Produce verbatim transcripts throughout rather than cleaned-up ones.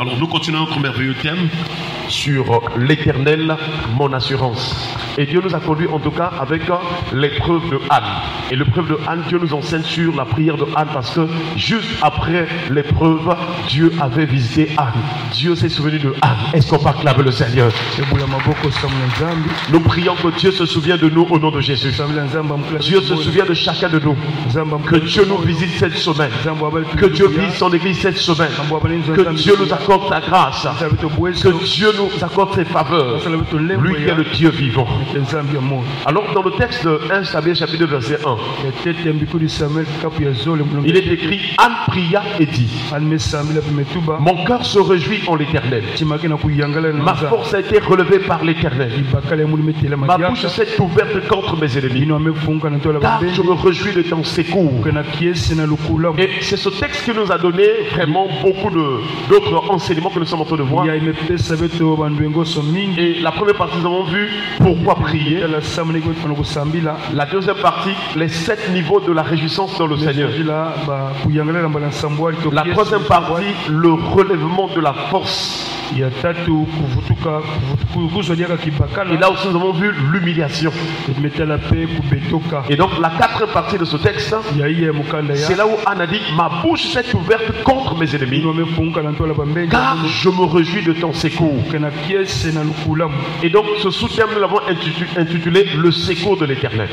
Alors nous continuons notre merveilleux thème sur l'éternel, mon assurance. Et Dieu nous a conduit en tout cas avec l'épreuve de Anne. Et l'épreuve de Anne, Dieu nous enseigne sur la prière de Anne parce que juste après l'épreuve, Dieu avait visité Anne. Dieu s'est souvenu de Anne. Est-ce qu'on peut acclamer le Seigneur? Nous prions que Dieu se souvienne de nous au nom de Jésus. Dieu se souvient de chacun de nous. Que Dieu nous visite cette semaine. Que Dieu visite son église cette semaine. Que Dieu nous accorde sa grâce. Que Dieu nous accorde ses faveurs. Lui qui est le Dieu vivant. Alors dans le texte de premier Samuel chapitre deux verset un, il est écrit: Anne pria et dit: mon cœur se réjouit en l'Éternel. Ma force a été relevée par l'Éternel. Ma bouche s'est ouverte contre mes ennemis. Car je me réjouis de ton secours. Et c'est ce texte qui nous a donné vraiment beaucoup d'autres enseignements que nous sommes en train de voir. Et la première partie, nous avons vu pourquoi prier. La deuxième partie, les sept niveaux de la réjouissance dans le Seigneur. La troisième partie, le relèvement de la force. Et là aussi nous avons vu l'humiliation. Et donc la quatrième partie de ce texte, c'est là où Anne a dit: ma bouche s'est ouverte contre mes ennemis, car je me réjouis de ton secours. Et donc ce soutien, nous l'avons intitulé le secours de l'Éternel.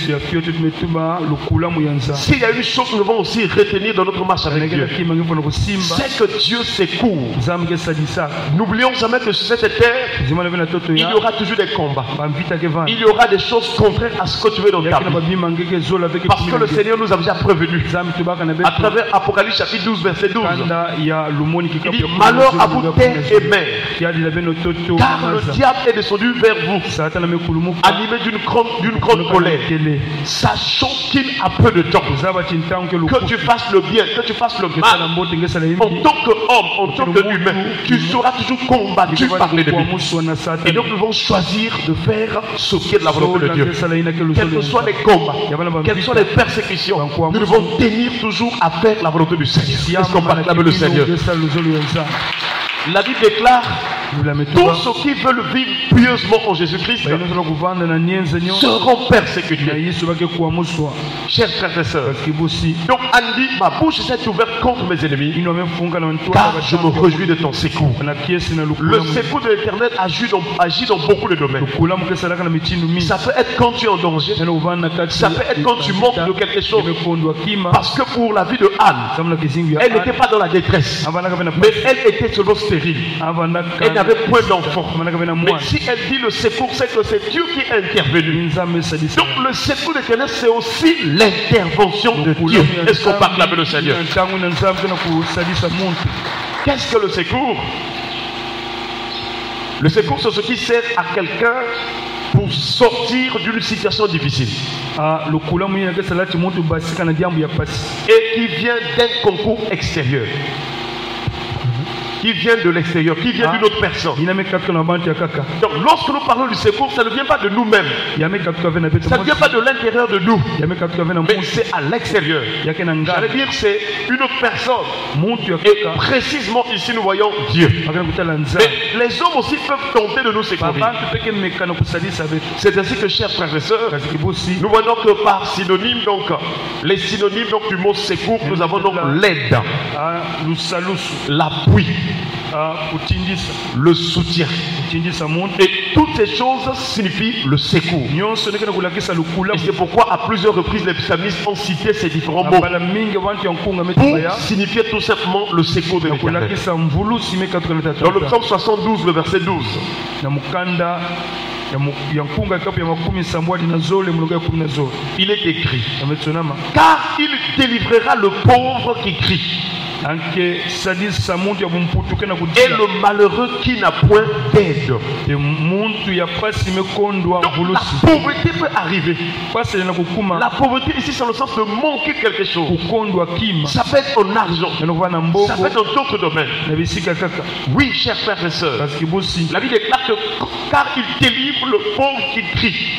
S'il y a une chose que nous devons aussi retenir dans notre marche avec Dieu, c'est que Dieu secourt. N'oublions jamais que sur cette terre, il y aura toujours des combats. Il y aura des choses contraires à ce que tu veux dans ta vie. Parce que le Seigneur nous a déjà prévenu. À travers Apocalypse chapitre douze, verset douze. Il dit: malheur à vous terre et mer, car le diable est descendu vers vous, animé d'une grande, d'une grande colère, sachant qu'il a peu de temps. Que tu fasses le bien, que tu fasses le mal, en tant qu'homme, en tant qu'humain, tu seras toujours combattu par l'ennemi. Et donc nous devons choisir de faire ce qui est de la volonté de Dieu. Quels que soient les combats, quelles soient les persécutions, nous devons tenir toujours à faire la volonté du Seigneur. Est-ce qu'on peut acclamer le Seigneur? La Bible déclare: tous ceux qui veulent vivre pieusement en Jésus-Christ seront persécutés. Chers frères et sœurs, donc Anne dit: ma bouche s'est ouverte contre mes ennemis, car je me réjouis de ton secours. Le secours de l'Éternel agit dans, agit dans beaucoup de domaines. Ça peut être quand tu es en danger, ça peut être quand tu manques de quelque chose. Parce que pour la vie de Anne, elle n'était pas dans la détresse, mais elle était seulement stérile. Elle n'avait point d'enfant. Mais si elle dit le secours, c'est que c'est Dieu qui est intervenu. Donc le secours de l'Éternel, c'est aussi l'intervention de Dieu. Est-ce qu'on peut acclamer le Seigneur? Qu'est-ce que le secours? Le secours, c'est ce qui sert à quelqu'un pour sortir d'une situation difficile. Et qui vient d'un concours extérieur, qui vient de l'extérieur, qui vient d'une autre personne. Donc lorsque nous parlons du secours, ça ne vient pas de nous-mêmes, ça ne vient pas de l'intérieur de nous, mais c'est à l'extérieur. J'allais dire c'est une autre personne. Et précisément ici nous voyons Dieu. Mais les hommes aussi peuvent tenter de nous secourir. C'est ainsi que, chers frères et sœurs, nous voyons que par synonyme, donc les synonymes donc, du mot secours, nous avons donc l'aide, l'appui, le soutien. Et toutes ces choses signifient le secours. Et c'est pourquoi à plusieurs reprises les psalmistes ont cité ces différents mots pour signifier tout simplement le secours de l'Éternel. Dans le psaume soixante-douze, le verset douze, il est écrit: car il délivrera le pauvre qui crie, et le malheureux qui n'a point d'aide. Donc la pauvreté peut arriver. La pauvreté ici, c'est le sens de manquer quelque chose. Ça peut être en argent, ça peut être dans d'autres domaines. Oui, chers frères et sœurs, la Bible déclare que car il délivre le pauvre qui crie.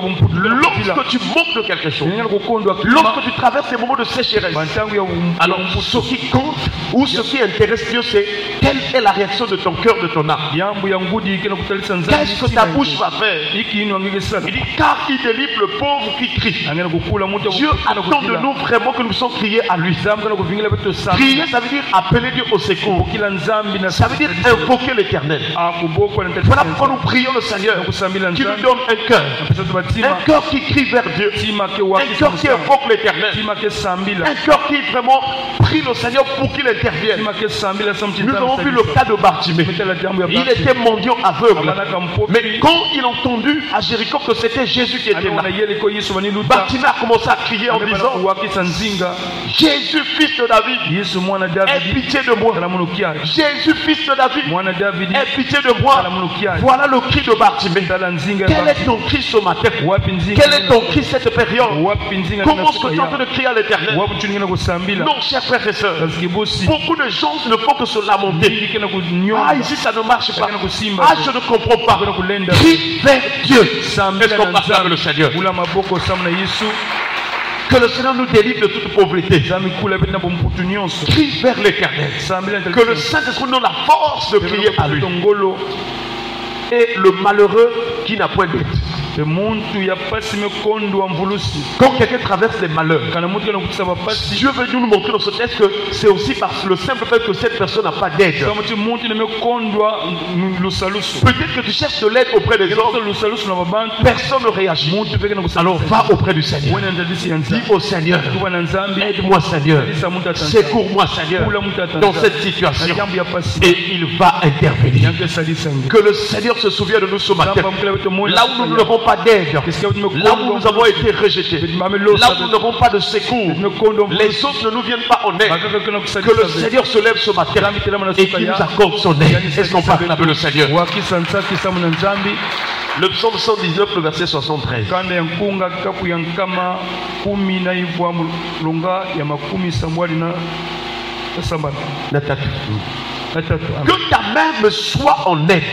Lorsque tu manques de quelque chose, lorsque tu traverses des moments de sécheresse, alors Ce qui compte ou ce qui intéresse Dieu, c'est quelle est la réaction de ton cœur, de ton âme. Qu'est-ce que ta bouche va faire? Il dit, car il délivre le pauvre qui crie. Dieu attend de nous vraiment que nous puissions crier à lui. Crier, ça veut dire appeler Dieu au secours. Ça veut dire invoquer l'Éternel. Voilà pourquoi nous prions le Seigneur, qui nous donne un cœur. Un cœur qui crie vers Dieu. Un cœur qui invoque l'Éternel. Un cœur qui vraiment prie le Seigneur pour qu'il intervienne. Nous avons vu le cas de Bartimée. Il était mendiant aveugle. Mais quand il a entendu à Jéricho que c'était Jésus qui était là, Bartimée a commencé à crier en disant, Jésus, fils de David, aie pitié de moi. Jésus, fils de David, aie pitié de moi. Voilà le cri de Bartimée. Quel est ton cri ce matin? Quel est ton cri cette période? Comment est-ce que tu es en train de crier à l'Éternel? Non, chers frères et sœurs, beaucoup de gens ne font que se lamenter. Ah, ici ça ne marche pas. Ah, je ne comprends pas. Crie vers Dieu. Est-ce qu'on passe avec le Seigneur? Que le Seigneur nous délivre de toute pauvreté. Crie vers l'Éternel. Que le Saint-Esprit nous donne la force de crier à lui. Et le malheureux qui n'a point d'aide. Quand quelqu'un traverse les malheurs, Dieu veut nous montrer dans ce texte que c'est aussi parce que le simple fait que cette personne n'a pas d'aide. Peut-être que tu cherches de l'aide auprès des hommes, personne ne réagit. Alors va auprès du Seigneur. Dis au Seigneur, aide-moi Seigneur, secours-moi Seigneur dans cette situation. Et il va intervenir. Que le Seigneur se souvienne de nous ce matin. Là où nous n'avons pas d'aide, là où nous avons été rejetés, là où nous n'avons pas de secours, les autres ne nous viennent pas en aide. Que le Seigneur se lève ce matin et qu'il nous accorde son aide. Est-ce qu'on parle avec le Seigneur? Le psaume cent dix-neuf, le verset soixante-treize. Que ta main me soit en aide,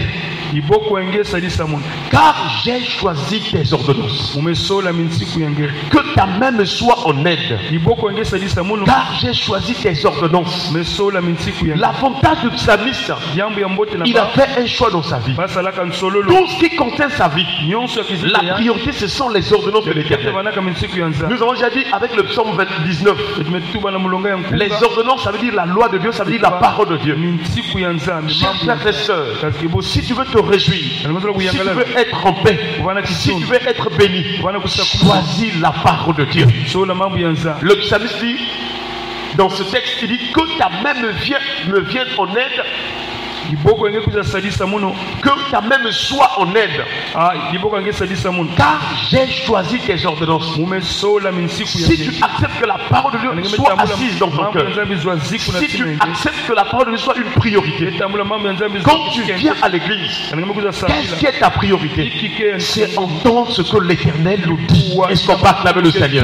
car j'ai choisi tes ordonnances. Que ta main me soit en aide, car j'ai choisi tes ordonnances. L'avantage du psalmiste, il a fait un choix dans sa vie. Tout ce qui contient sa vie, la priorité ce sont les ordonnances de l'Éternel. Nous avons déjà dit avec le psaume dix-neuf, les ordonnances, ça veut dire la loi de Dieu, ça veut dire la parole de Dieu. Chers frères et sœurs, si tu veux te réjouir, si tu veux être en paix, si tu veux être béni, choisis la parole de Dieu. Le psalmiste dit, dans ce texte, il dit que ta main me vienne, me vienne en aide. Que ta main me soit en aide, car j'ai choisi tes ordonnances. Si tu acceptes que la parole de Dieu soit assise dans ton cœur, si tu acceptes que la parole de Dieu soit une priorité, quand tu viens à l'église, qu'est-ce qui est ta priorité? C'est entendre ce que l'Éternel nous dit. Est-ce qu'on va acclamer le Seigneur?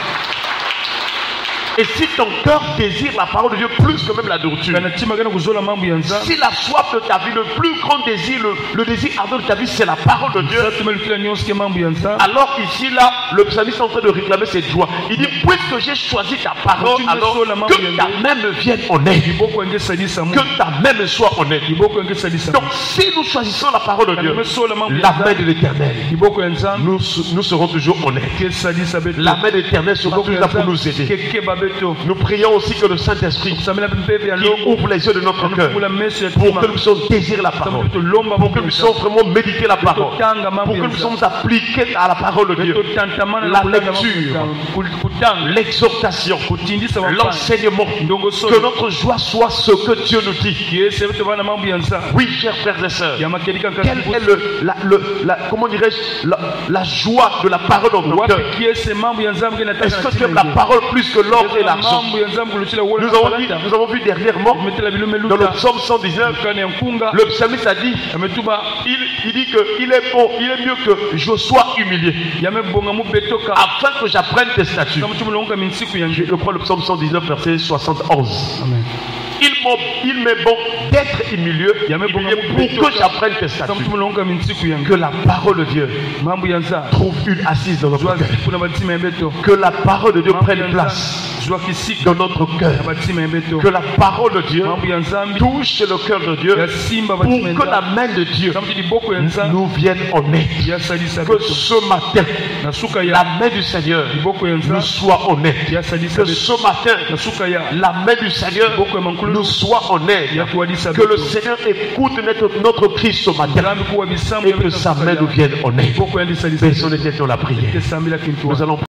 Et si ton cœur désire la parole de Dieu plus que même la nourriture, si la soif de ta vie, le plus grand désir, le, le désir ardent de ta vie, c'est la parole de Dieu, alors ici, là, le psalmiste est en train de réclamer cette joie. Il dit, puisque j'ai choisi ta parole, alors que ta main me vienne en aide. Que ta main me soit en aide. Donc, si nous choisissons la parole de Dieu, la main de l'Éternel, nous, nous serons toujours en aide. La main de l'Éternel sera toujours là pour nous aider. Nous prions aussi que le Saint-Esprit ouvre les yeux de notre cœur pour que nous puissions désirer la parole, pour que nous puissions vraiment méditer la parole, pour que nous puissions appliquer à la parole de Dieu la lecture, l'exhortation, l'enseignement, que notre joie soit ce que Dieu nous dit. Oui, chers frères et sœurs, quelle est le, la, le, la, comment dirais-je, la, la joie de la parole dans ton cœur? Est-ce que tu aimes la parole plus que l'or et l'argent? Nous avons, dit, nous avons vu dernièrement dans le psaume cent dix-neuf, le psalmiste a dit, il, il dit qu'il est bon, il est mieux que je sois humilié, afin que j'apprenne tes statuts. Je prends le psaume cent dix-neuf, verset soixante et onze. Amen. il m'est bon d'être humilié pour que j'apprenne tes statuts. Que la parole de Dieu trouve une assise dans notre cœur. Que la parole de Dieu prenne place dans notre cœur. Que la parole de Dieu touche le cœur de Dieu pour que la main de Dieu nous vienne en aide. Que ce matin, la main du Seigneur nous soit en aide. Que ce matin, la main du Seigneur nous soit en aide. Que le Seigneur écoute notre, notre cri ce matin et que sa main nous vienne en aide. Baissons les têtes dans la prière. Nous allons